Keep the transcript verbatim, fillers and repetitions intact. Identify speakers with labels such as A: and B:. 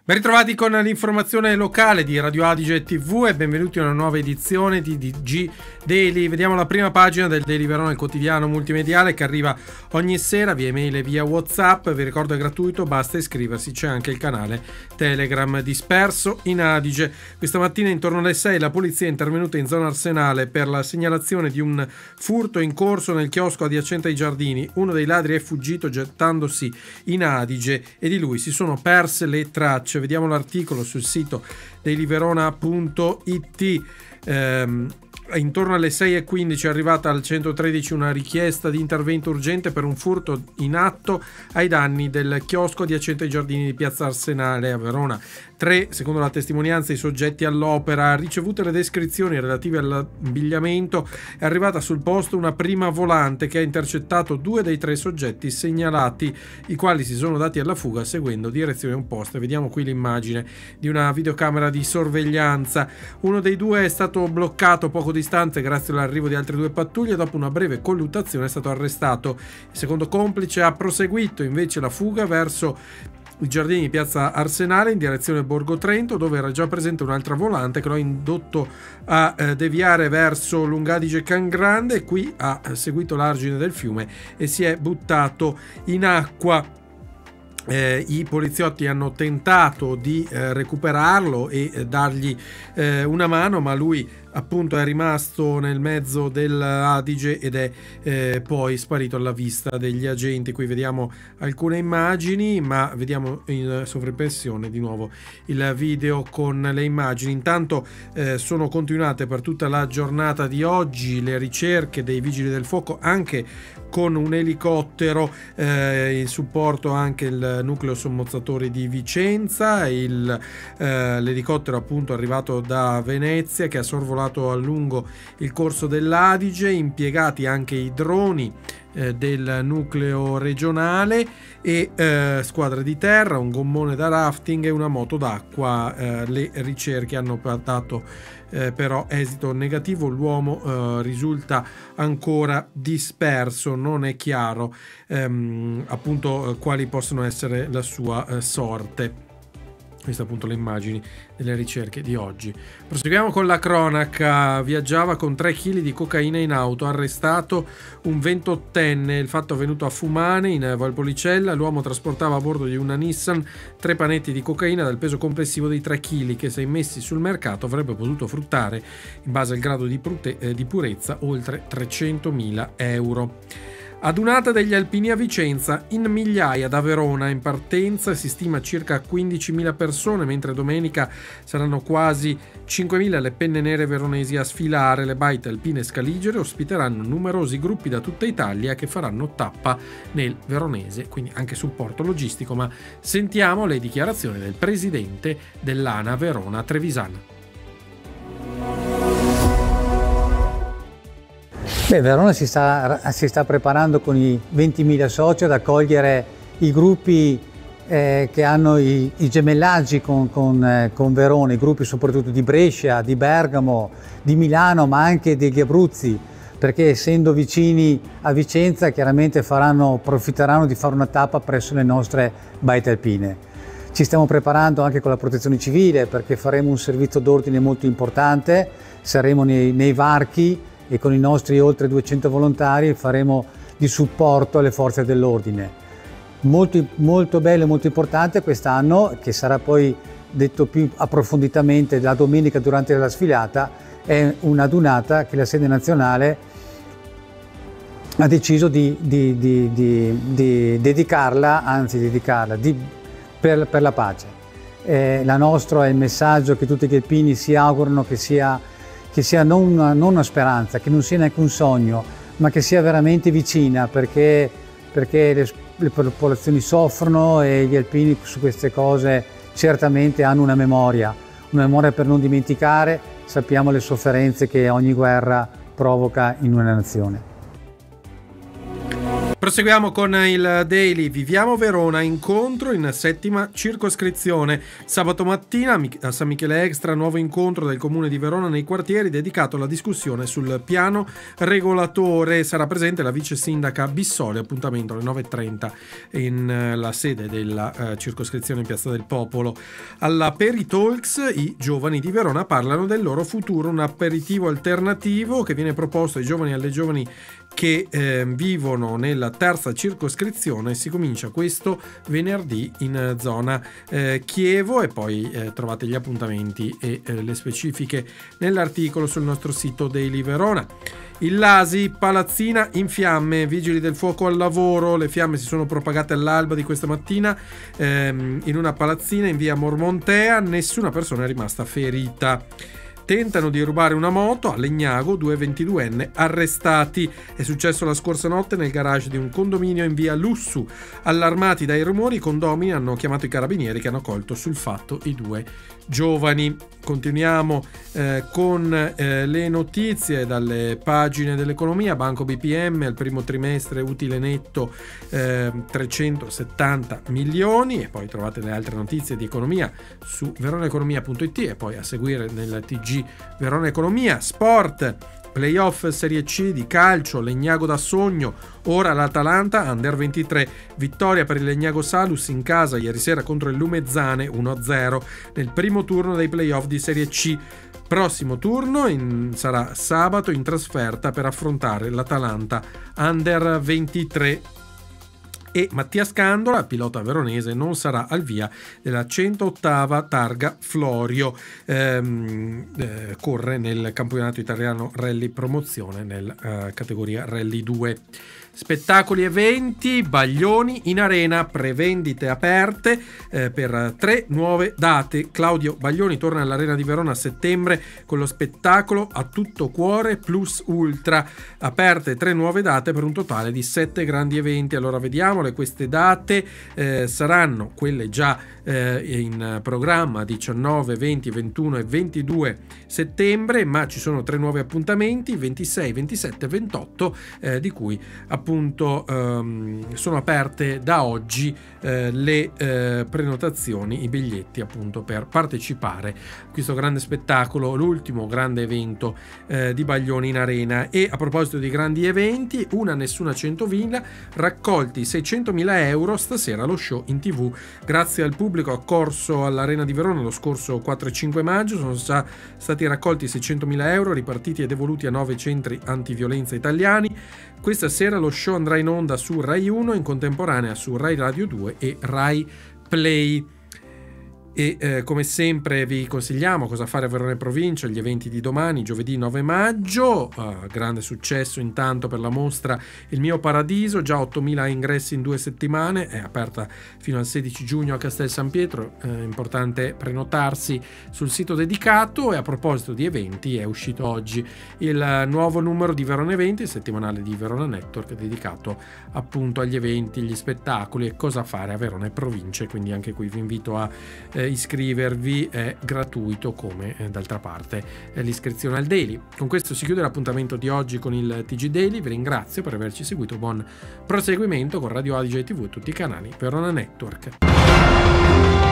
A: Ben ritrovati con l'informazione locale di Radio Adige tivù e benvenuti a una nuova edizione di D G Daily. Vediamo la prima pagina del Daily Verona, il quotidiano multimediale che arriva ogni sera via email e via WhatsApp. Vi ricordo è gratuito, basta iscriversi, c'è anche il canale Telegram Disperso in Adige. Questa mattina intorno alle sei la polizia è intervenuta in zona Arsenale per la segnalazione di un furto in corso nel chiosco adiacente ai giardini. Uno dei ladri è fuggito gettandosi in Adige e di lui si sono perse le tracce. Vediamo l'articolo sul sito dailyverona punto it. ehm, Intorno alle sei e quindici è arrivata al centotredici una richiesta di intervento urgente per un furto in atto ai danni del chiosco adiacente ai giardini di Piazza Arsenale a Verona. Tre, secondo la testimonianza, i soggetti all'opera. Ricevute le descrizioni relative all'abbigliamento, è arrivata sul posto una prima volante che ha intercettato due dei tre soggetti segnalati, i quali si sono dati alla fuga seguendo direzioni opposte. Vediamo qui l'immagine di una videocamera di sorveglianza. Uno dei due è stato bloccato poco distante grazie all'arrivo di altre due pattuglie. Dopo una breve colluttazione è stato arrestato. Il secondo complice ha proseguito invece la fuga verso i giardini di Piazza Arsenale in direzione Borgo Trento, dove era già presente un'altra volante che lo ha indotto a eh, deviare verso Lungadige Cangrande. Qui ha seguito l'argine del fiume e si è buttato in acqua. Eh, I poliziotti hanno tentato di eh, recuperarlo e eh, dargli eh, una mano, ma lui appunto è rimasto nel mezzo dell'Adige ed è eh, poi sparito alla vista degli agenti. Qui vediamo alcune immagini, ma vediamo in sovraimpressione di nuovo il video con le immagini. Intanto eh, sono continuate per tutta la giornata di oggi le ricerche dei vigili del fuoco, anche con un elicottero, eh, in supporto anche il nucleo sommozzatori di Vicenza, il, eh, l'elicottero appunto arrivato da Venezia che ha sorvolato a lungo il corso dell'Adige, impiegati anche i droni eh, del nucleo regionale e eh, squadre di terra, un gommone da rafting e una moto d'acqua. Eh, le ricerche hanno dato eh, però esito negativo, l'uomo eh, risulta ancora disperso, non è chiaro ehm, appunto eh, quali possono essere la sua eh, sorte. Queste appunto le immagini delle ricerche di oggi. Proseguiamo con la cronaca. Viaggiava con tre chili di cocaina in auto, arrestato un ventottenne. Il fatto è avvenuto a Fumane in Valpolicella. L'uomo trasportava a bordo di una Nissan tre panetti di cocaina dal peso complessivo di tre chili che, se immessi sul mercato, avrebbe potuto fruttare, in base al grado di, eh, di purezza, oltre trecentomila euro. Adunata degli alpini a Vicenza, in migliaia da Verona. In partenza si stima circa quindicimila persone, mentre domenica saranno quasi cinquemila le penne nere veronesi a sfilare. Le baite alpine scaligere ospiteranno numerosi gruppi da tutta Italia che faranno tappa nel veronese, quindi anche supporto logistico. Ma sentiamo le dichiarazioni del presidente dell'ANA Verona Trevisana.
B: Beh, Verona si sta, si sta preparando con i ventimila soci ad accogliere i gruppi eh, che hanno i, i gemellaggi con, con, eh, con Verona, i gruppi soprattutto di Brescia, di Bergamo, di Milano, ma anche degli Abruzzi, perché essendo vicini a Vicenza chiaramente faranno, approfitteranno di fare una tappa presso le nostre baite alpine. Ci stiamo preparando anche con la protezione civile perché faremo un servizio d'ordine molto importante, saremo nei, nei varchi e con i nostri oltre duecento volontari faremo di supporto alle forze dell'ordine. Molto, molto bello e molto importante quest'anno, che sarà poi detto più approfonditamente la domenica durante la sfilata, è una dunata che la sede nazionale ha deciso di, di, di, di, di dedicarla, anzi dedicarla di, per, per la pace. Eh, la nostra è il messaggio che tutti gli alpini si augurano che sia che sia non una, non una speranza, che non sia neanche un sogno, ma che sia veramente vicina, perché, perché le, le popolazioni soffrono e gli alpini su queste cose certamente hanno una memoria, una memoria per non dimenticare. Sappiamo le sofferenze che ogni guerra provoca in una nazione.
A: Proseguiamo con il Daily. Viviamo Verona, incontro in settima circoscrizione. Sabato mattina a San Michele Extra, nuovo incontro del Comune di Verona nei quartieri dedicato alla discussione sul piano regolatore. Sarà presente la vice sindaca Bissoli, appuntamento alle nove e trenta in la sede della uh, circoscrizione in Piazza del Popolo. Alla Peri-Talks i giovani di Verona parlano del loro futuro, un aperitivo alternativo che viene proposto ai giovani e alle giovani che eh, vivono nella terza circoscrizione. Si comincia questo venerdì in zona eh, Chievo e poi eh, trovate gli appuntamenti e eh, le specifiche nell'articolo sul nostro sito Daily Verona. Il Lasi, palazzina in fiamme, vigili del fuoco al lavoro, le fiamme si sono propagate all'alba di questa mattina ehm, in una palazzina in via Mormontea, nessuna persona è rimasta ferita. Tentano di rubare una moto a Legnago, due ventiduenne arrestati. È successo la scorsa notte nel garage di un condominio in via Lussu. Allarmati dai rumori, i condomini hanno chiamato i carabinieri che hanno colto sul fatto i due giovani. Continuiamo eh, con eh, le notizie dalle pagine dell'economia. Banco B P M al primo trimestre utile netto eh, trecentosettanta milioni, e poi trovate le altre notizie di economia su veronaeconomia punto it e poi a seguire nel T G Verona Economia. Sport, playoff Serie C di calcio, Legnago da sogno, ora l'Atalanta under ventitré, vittoria per il Legnago Salus in casa ieri sera contro il Lumezzane uno a zero nel primo turno dei playoff di Serie C. Prossimo turno in, sarà sabato in trasferta per affrontare l'Atalanta under ventitré. E Mattia Scandola, pilota veronese, non sarà al via della centottava targa Florio, ehm, eh, corre nel campionato italiano Rally Promozione nella eh, categoria Rally due. Spettacoli eventi, Baglioni in arena, prevendite aperte eh, per tre nuove date. Claudio Baglioni torna all'Arena di Verona a settembre con lo spettacolo A Tutto Cuore Plus Ultra, aperte tre nuove date per un totale di sette grandi eventi. Allora vediamole queste date, eh, saranno quelle già eh, in programma diciannove, venti, ventuno e ventidue settembre, ma ci sono tre nuovi appuntamenti ventisei, ventisette e ventotto eh, di cui appunto ehm, sono aperte da oggi eh, le eh, prenotazioni, i biglietti appunto per partecipare a questo grande spettacolo, l'ultimo grande evento eh, di Baglioni in arena. E a proposito di grandi eventi, una nessuna centomila, raccolti seicentomila euro stasera allo show in tv grazie al pubblico accorso all'Arena di Verona lo scorso quattro e cinque maggio. Sono già stati raccolti seicentomila euro ripartiti e devoluti a nove centri antiviolenza italiani. Questa sera lo show andrà in onda su Rai uno, in contemporanea su Rai Radio due e Rai Play. E eh, come sempre vi consigliamo Cosa fare a Verona e provincia, gli eventi di domani, giovedì nove maggio, uh, grande successo intanto per la mostra Il mio paradiso, già ottomila ingressi in due settimane, è aperta fino al sedici giugno a Castel San Pietro, è eh, importante prenotarsi sul sito dedicato. E a proposito di eventi, è uscito oggi il nuovo numero di Verona Eventi, il settimanale di Verona Network, dedicato appunto agli eventi, gli spettacoli e cosa fare a Verona e province, quindi anche qui vi invito a eh, iscrivervi, è gratuito come eh, d'altra parte eh, l'iscrizione al Daily. Con questo si chiude l'appuntamento di oggi con il T G Daily, vi ringrazio per averci seguito, buon proseguimento con Radio Adige tivù e tutti i canali Verona Network.